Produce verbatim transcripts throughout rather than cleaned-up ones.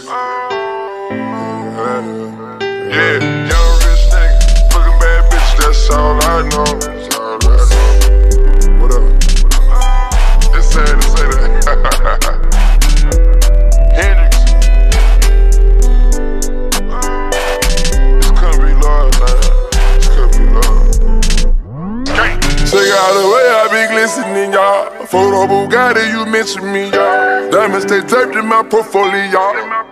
Yeah, young rich nigga, fucking bad bitch, that's all I know. That's all I know. What up? It's sad to say that. Hendrix. This couldn't be love, man. This couldn't be love. Check out the way I be glistening, y'all. Photo Bugatti, you mention me, y'all. Diamonds, they draped in my portfolio.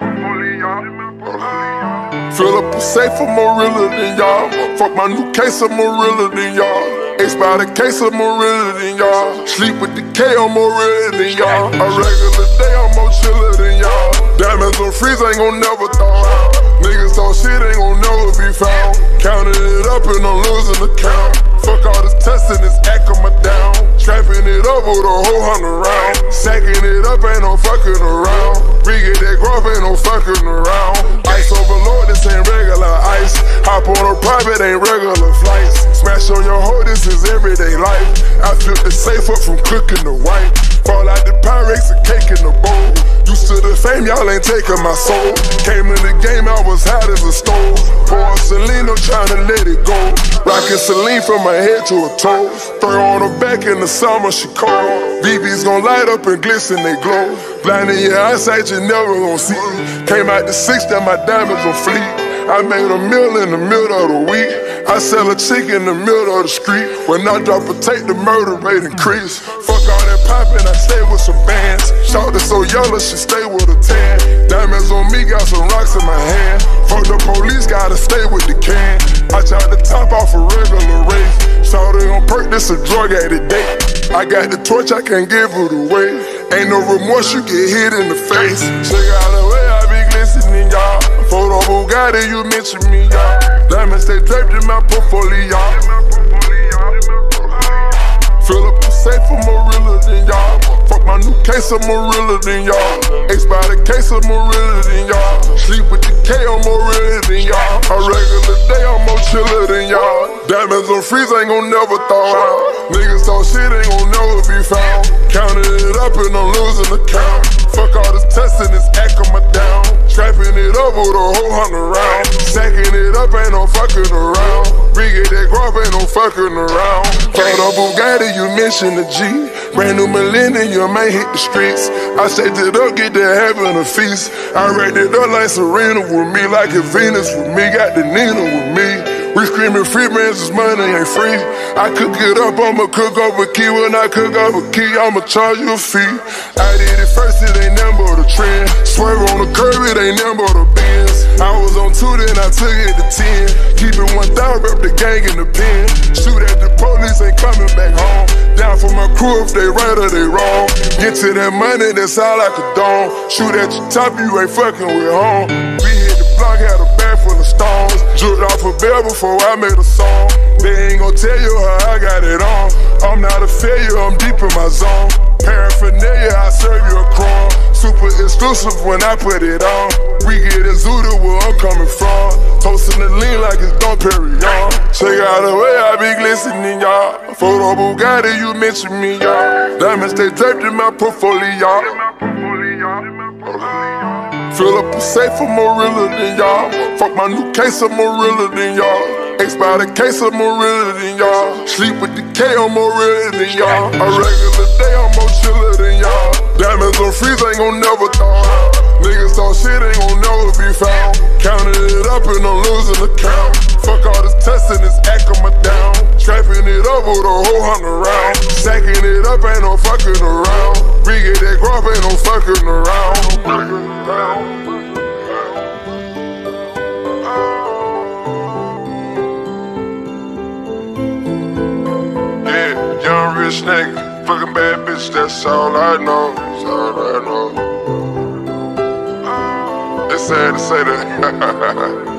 Fill up a safe, I'm more realer than y'all. Fuck my new case, I'm more realer than y'all. Ace by the case, I'm more realer than y'all. Sleep with the K, I'm more realer than y'all. A regular day, I'm more chiller than y'all. Diamonds on freeze, ain't gon' never thaw out. Niggas talk shit, ain't gon' never be found. Counting it up and I'm losing the count. Fuck all this testing, this act on my down. Strapping it up with a whole hundred round. Sacking it up, ain't no fucking around. Rigging that growth, ain't no fucking around. Ice overload, this ain't regular ice. Hop on a private, ain't regular flights. Smash on your hoe, this is everyday life. I flip the safe up from cooking the white. Fall out the Pyrex and cake in the bowl. Used to the fame, y'all ain't taking my soul. Came in the game, I was hot as a stove. Pour Celine, I'm tryna let it go. Rockin' Celine from my head to her toes. Throw on her back in the summer, she cold. B Bs gon' light up and glisten, they glow. Blinding your eyesight, you never gon' see. Came out the six, that my diamonds on fleek. I made a meal in the middle of the week. I sell a chick in the middle of the street. When I drop a tape, the murder rate increase. Fuck all that poppin', I stay with some bands. Shawty so yellow, she stay with a tan. Diamonds on me, got some rocks in my hand. Fuck the police, gotta stay with the can. I tried to top off a regular race. Shawty on perk, this a drug addict date. I got the torch, I can't give it away. Ain't no remorse, you get hit in the face. Check out the way I be glistening, y'all. Photo Bugatti, you mention me, y'all. Diamonds, they draped in my portfolio. Fill up the safe, I'm more realer than y'all. Fuck my new case, I'm more realer than y'all. Ace by the case, I'm more realer than y'all. Sleep with the K, I'm more realer than y'all. A regular day, I'm more chiller than y'all. Diamonds on freeze, ain't gon' never thaw out. Niggas talk shit, ain't gon' never be found. Counting it up and I'm losing the count. Fuck all this testing, this act on my down. Strapping it up with a whole hundred round. Sacking it up, ain't no fucking around. Rigging that growth, ain't no fucking around. Photo Bugatti, you mention the G. Brand new millennium, ain't hit the streets. I shaped it up, get to having a feast. I racked it up like Serena with me, like a Venus with me, got the Nina with me. We screaming free, man, this money ain't free. I cook it up, I'ma cook up a key. When I cook up a key, I'ma charge you a fee. I did it first, it ain't nothing but a trend. Swerve on the curb, it ain't nothing but a Benz. I was on two, then I took it to ten. Keep it one thousand, rep the gang in the pen. Shoot at the police, ain't coming back home. Down for my crew, if they right or they wrong. Get to that money, that's all I condone. Shoot at your top, you ain't fucking with home. We hit the block, had a bag full of stones. Dripped off a bell before I made a song. They ain't gon' tell you how I got it on. I'm not a failure, I'm deep in my zone. Paraphernalia, I serve you a crumb. Super exclusive when I put it on. We get in Zuda where I'm coming from. Toasting the lean like it's Dom Perignon. Check out the way I be glistening, y'all. Photo Bugatti, you mention me, y'all. Diamonds, they draped in my portfolio. Fill up a safe, I'm more realer than y'all. Fuck my new case, I'm more realer than y'all. Ace by the case, I'm more realer than y'all. Sleep with the K, I'm more realer than y'all. A regular day, I'm more chiller than y'all. Diamonds on freeze, ain't gon' never thaw out. Niggas talk shit, ain't gon' never be found. Counting it up and I'm losing the count. Fuck all this testing, this act on my down. Strapping it up with a whole hundred round. Sacking it up, ain't no fucking around. Rigging that growth, ain't no fucking around. Yeah, young rich nigga, fucking bad bitch, that's all I know. That's all I know. It's sad to say that.